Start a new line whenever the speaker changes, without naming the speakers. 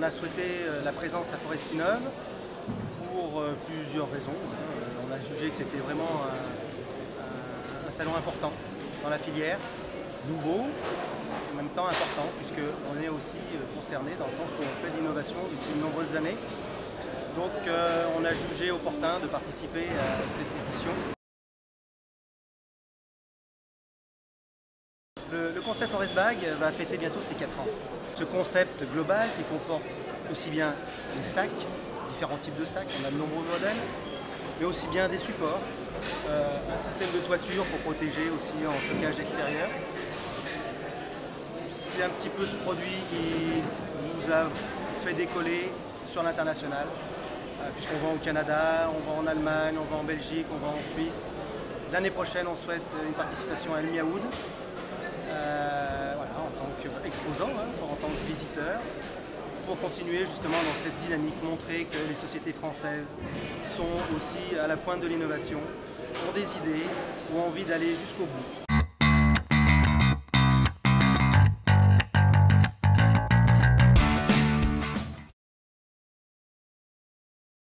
a souhaité la présence à Foresti-Neuve pour plusieurs raisons. On a jugé que c'était vraiment un salon important dans la filière, nouveau, en même temps important, puisqu'on est aussi concerné dans le sens où on fait de l'innovation depuis de nombreuses années. Donc on a jugé opportun de participer à cette édition. Le concept Forest Bag va fêter bientôt ses 4 ans. Ce concept global qui comporte aussi bien les sacs, différents types de sacs, on a de nombreux modèles, mais aussi bien des supports, un système de toiture pour protéger aussi en stockage extérieur. C'est un petit peu ce produit qui nous a fait décoller sur l'international, puisqu'on vend au Canada, on vend en Allemagne, on vend en Belgique, on vend en Suisse. L'année prochaine, on souhaite une participation à l'Emiaoud, voilà, en tant qu'exposant, en tant que visiteur, pour continuer justement dans cette dynamique, montrer que les sociétés françaises sont aussi à la pointe de l'innovation, ont des idées, ont envie d'aller jusqu'au bout.